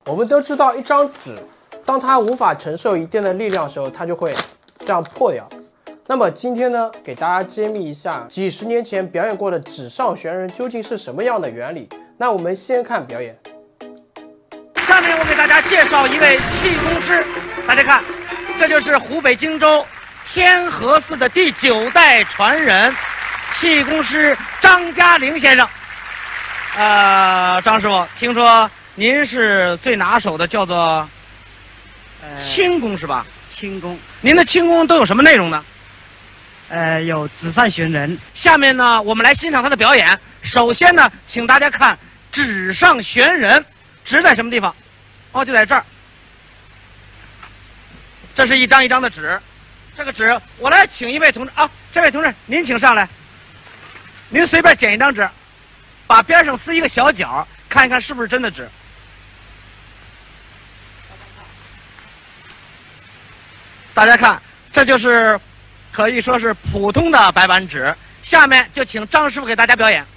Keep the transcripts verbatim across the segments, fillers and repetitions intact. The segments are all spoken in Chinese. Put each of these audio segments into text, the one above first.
我们都知道，一张纸，当它无法承受一定的力量的时候，它就会这样破掉。那么今天呢，给大家揭秘一下几十年前表演过的纸上悬人究竟是什么样的原理。那我们先看表演。 下面我给大家介绍一位气功师，大家看，这就是湖北荆州天河寺的第九代传人，气功师张嘉玲先生。呃，张师傅，听说您是最拿手的，叫做呃轻功是吧？ 轻功。 您的轻功都有什么内容呢？ 呃，有纸上悬人。 下面呢，我们来欣赏他的表演。首先呢，请大家看纸上悬人，纸在什么地方？哦，就在这儿。这是一张一张的纸，这个纸我来请一位同志啊，这位同志您请上来，您随便捡一张纸，把边上撕一个小角，看一看是不是真的纸。大家看，这就是可以说是普通的白板纸。下面就请张师傅给大家表演。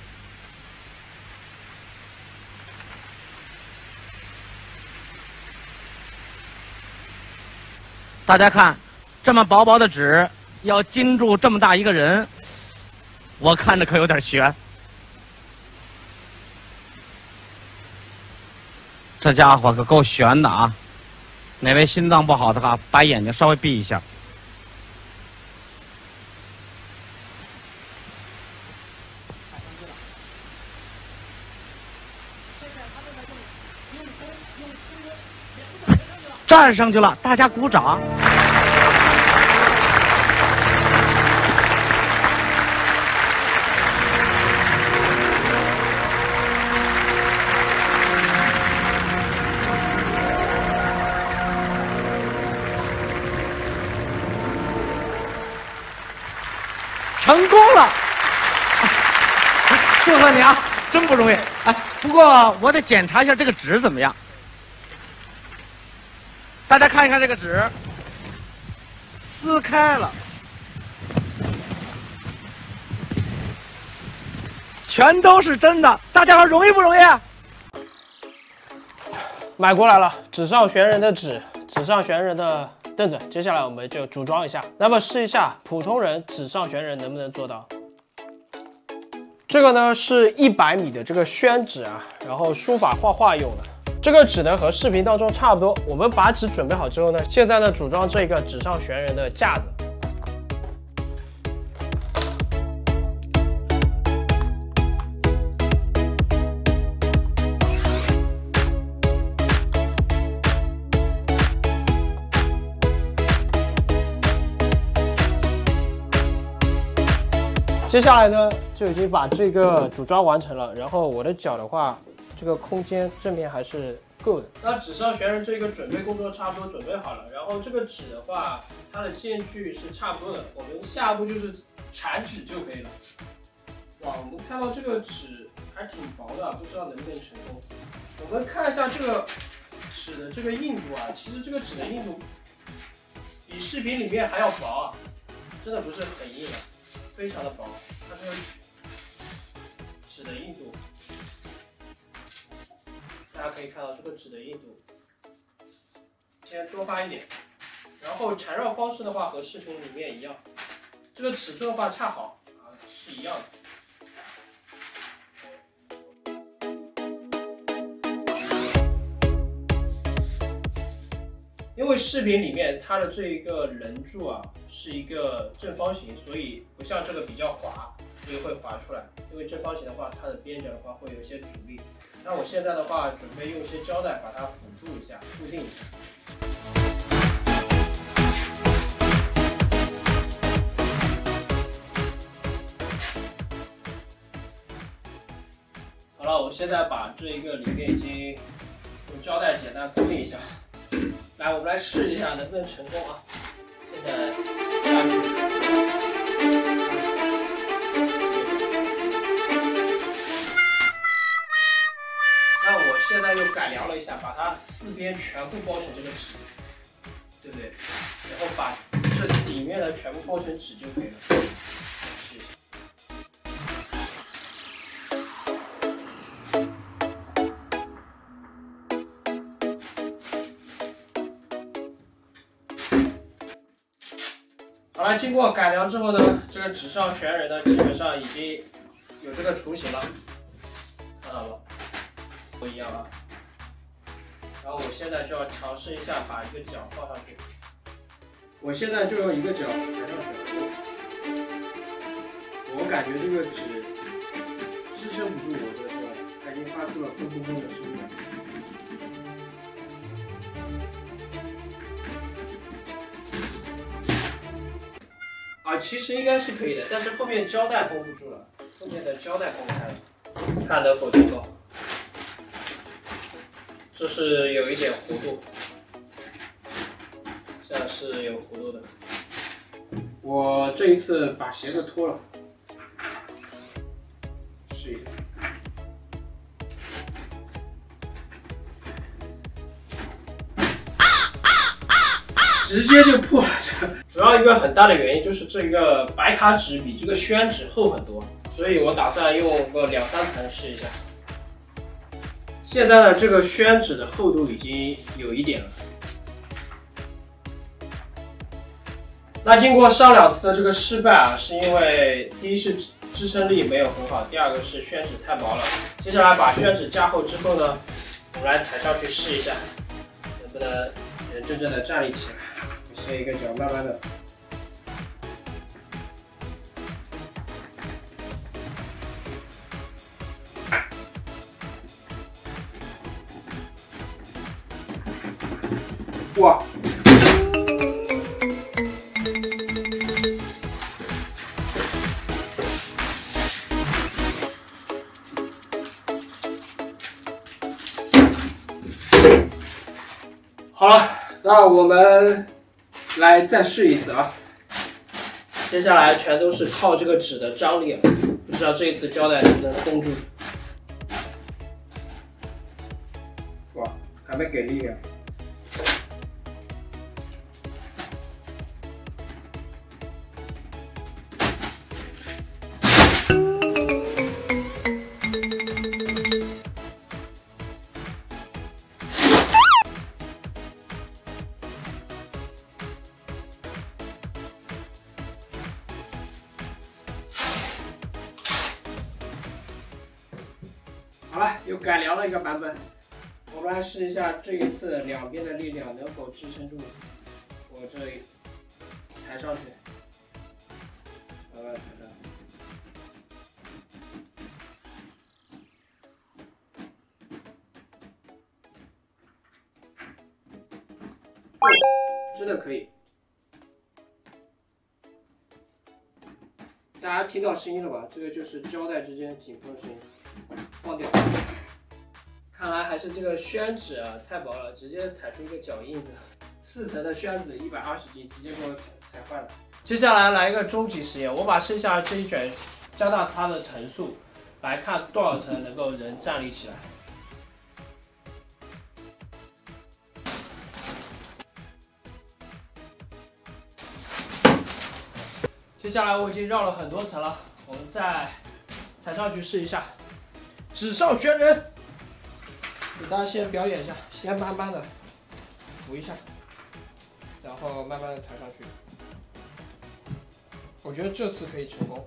大家看，这么薄薄的纸要禁住这么大一个人，我看着可有点悬。这家伙可够悬的啊！哪位心脏不好的话，把眼睛稍微闭一下。站上去了，大家鼓掌。成功了，祝贺你啊，真不容易。哎，不过我得检查一下这个纸怎么样。大家看一看这个纸，撕开了，全都是真的。大家伙容易不容易啊？ 买过来了，纸上悬人的纸，纸上悬人的凳子。接下来我们就组装一下，那么试一下普通人纸上悬人能不能做到。这个呢是一百米的这个宣纸啊，然后书法画画用的。这个纸呢和视频当中差不多。我们把纸准备好之后呢，现在呢组装这个纸上悬人的架子。接下来呢，就已经把这个组装完成了。然后我的脚的话，这个空间正面还是够的。那纸上悬人这个准备工作差不多准备好了。然后这个纸的话，它的间距是差不多的。我们下一步就是缠纸就可以了。哇，我们看到这个纸还挺薄的，不知道能不能成功。我们看一下这个纸的这个硬度啊，其实这个纸的硬度比视频里面还要薄啊，真的不是很硬啊。非常的薄，它这个纸的硬度，大家可以看到这个纸的硬度，先多发一点，然后缠绕方式的话和视频里面一样，这个尺寸的话恰好啊是一样的。因为视频里面它的这一个人柱啊是一个正方形，所以不像这个比较滑，所以会滑出来。因为正方形的话，它的边角的话会有一些阻力。那我现在的话，准备用一些胶带把它辅助一下，固定一下。好了，我现在把这一个里面已经用胶带简单固定一下。来，我们来试一下能不能成功啊！现在下去，那我现在又改良了一下，把它四边全部包成这个纸，对不对？然后把这底面的全部包成纸就可以了。试一下。 好了，经过改良之后呢，这个纸上悬人呢，基本上已经有这个雏形了，看到了，不一样啊。然后我现在就要尝试一下把一个脚放上去，我现在就用一个脚踩上去，我感觉这个纸支撑不住我这个脚，它已经发出了砰砰砰的声音了。啊，其实应该是可以的，但是后面胶带绷不住了，后面的胶带绷开了，看能否成功。这是有一点弧度，这样是有弧度的。我这一次把鞋子脱了，试一下。直接就破了，这个主要一个很大的原因就是这个白卡纸比这个宣纸厚很多，所以我打算用个两三层试一下。现在的这个宣纸的厚度已经有一点了。那经过上两次的这个失败啊，是因为第一是支撑力没有很好，第二个是宣纸太薄了。接下来把宣纸加厚之后呢，我们来踩上去试一下，能不能人真正的站立起来。先一个脚，慢慢的。哇！好了，那我们来再试一次啊！接下来全都是靠这个纸的张力，不知道这一次胶带能不能绷住。哇，还没给力量。好了，又改良了一个版本，我们来试一下这一次两边的力量能否支撑住我这里踩上去，慢慢踩上去。哦，真的可以。大家听到声音了吧？这个就是胶带之间紧绷的声音。放掉，看来还是这个宣纸啊太薄了，直接踩出一个脚印子。四层的宣纸一百二十斤，直接给我踩踩坏了。接下来来一个终极实验，我把剩下这一卷加大它的层数，来看多少层能够人站立起来。接下来我已经绕了很多层了，我们再踩上去试一下。纸上悬人，给大家先表演一下，先慢慢的扶一下，然后慢慢的抬上去。我觉得这次可以成功。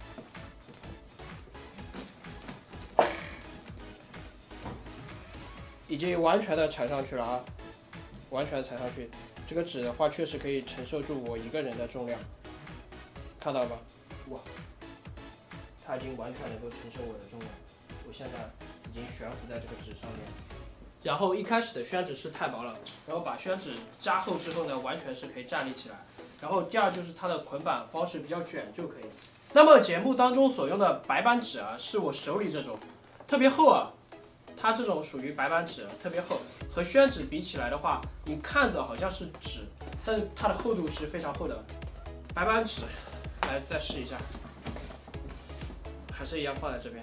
已经完全的踩上去了啊，完全踩上去。这个纸的话，确实可以承受住我一个人的重量，看到吗？哇，它已经完全能够承受我的重量。我现在已经悬浮在这个纸上面，然后一开始的宣纸是太薄了，然后把宣纸加厚之后呢，完全是可以站立起来。然后第二就是它的捆绑方式比较卷就可以。那么节目当中所用的白板纸啊，是我手里这种，特别厚啊，它这种属于白板纸，特别厚，和宣纸比起来的话，你看着好像是纸，但是它的厚度是非常厚的。白板纸，来再试一下，还是一样放在这边。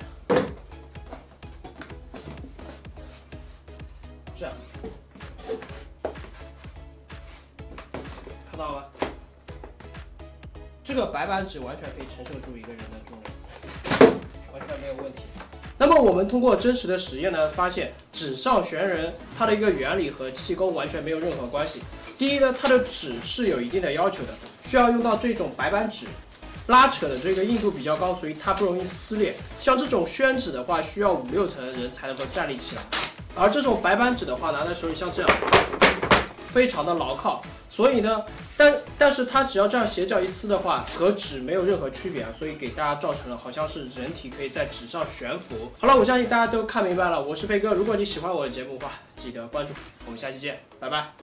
这样，看到了吗？这个白板纸完全可以承受住一个人的重量，完全没有问题。那么我们通过真实的实验呢，发现纸上悬人它的一个原理和气功完全没有任何关系。第一呢，它的纸是有一定的要求的， 需要用到这种白板纸，拉扯的这个硬度比较高，所以它不容易撕裂。像这种宣纸的话，需要五六层的人才能够站立起来，而这种白板纸的话，拿在手里像这样，非常的牢靠。所以呢，但但是它只要这样斜角一撕的话，和纸没有任何区别啊，所以给大家造成了好像是人体可以在纸上悬浮。好了，我相信大家都看明白了，我是飞哥，如果你喜欢我的节目的话，记得关注，我们下期见，拜拜。